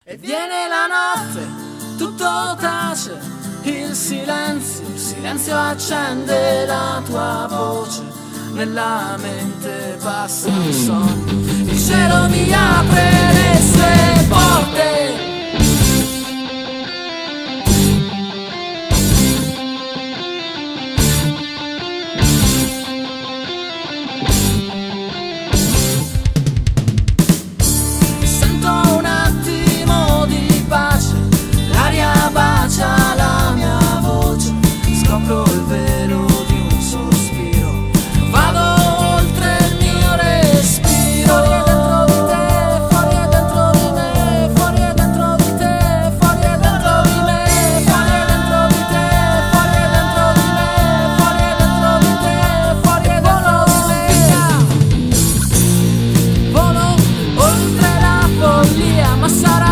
E viene la notte, tutto tace, il silenzio accende la tua voce, nella mente passa il sonno, il cielo mi apre le sue porte. La mia voce, scopro il velo di un sospiro, vado oltre il mio respiro. Fuori e dentro di te, fuori e dentro di me, fuori e dentro di me, fuori e dentro di te, fuori e dentro di me, fuori e dentro di te, fuori e dentro di me. Volo oltre la follia, ma sarà